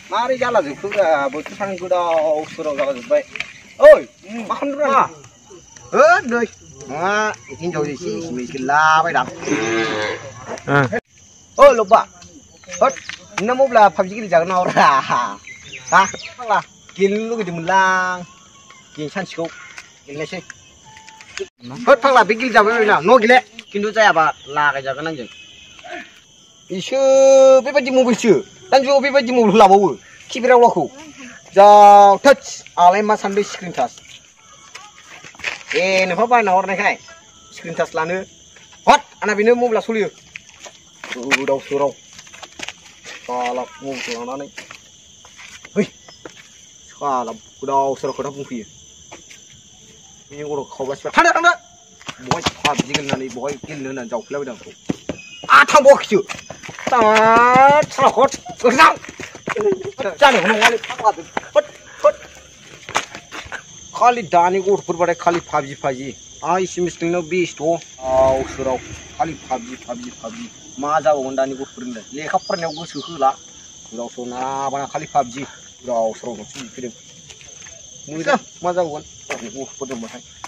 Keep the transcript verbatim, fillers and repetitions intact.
मारै जाला जोबखोब्रा बोथोरफ्रानो गोदाव सोराव जाला जोब्बाय ओइ मा खालामदों हो नै मा हिनजाव एसे एसे गेलेलाबायदां ओ लब्बा होद नोंना मबाइला पाबजि गेलेजागोन ना हरा हा फाग्ला गेलेनो लुगैदोंमोनलां गेलेनो सानसेखौ गेलेनोसै होद फाग्ला बे गेलेजाबाय बेना न' गेले खिन्थु जायाबा लागायजागोन आंजों इसो बेबायदि मबाइलसो दानजुआव बेबायदि मबाइल लाबावो किपेरावलाखौ जा टच आलाय मा सानदों स्क्रिन टाच ए नोंहा बायना हरनायखाय स्क्रिन टाच लानो हट आंना बेनो मबाइला सोलियो गोदाव सोराव साला मबाइलखौ लानानै है साला गोदाव सोराव खोथा बुंफैयो बेनि गथ' खावगासिनो थांदो थांदो बहाय पाबजि गेलेनानै बहाय गेलेनो होननानै जावफ्लेलाबायदों आंखौ आ थांबावाखैसो ताट साला हट गोजां जानायखौ नङालै फाग्लाजों हट हट खालि दानि गथ'फोरबाथाय खालि पाबजि पाबजि आं एसे मिस्टिंनाव बेस्थ' आव सोराव खालि पाबजि पाबजि पाबजि मा जाबावगोन दानि गथ'फोरनिलाय लेखा फरायनायाव गोसो होला गोदाव सोराव नाबाना खालि पाबजि गोदाव सोराव फैदों मोजां मा जाबावगोन गथ'फोर दंबाथाय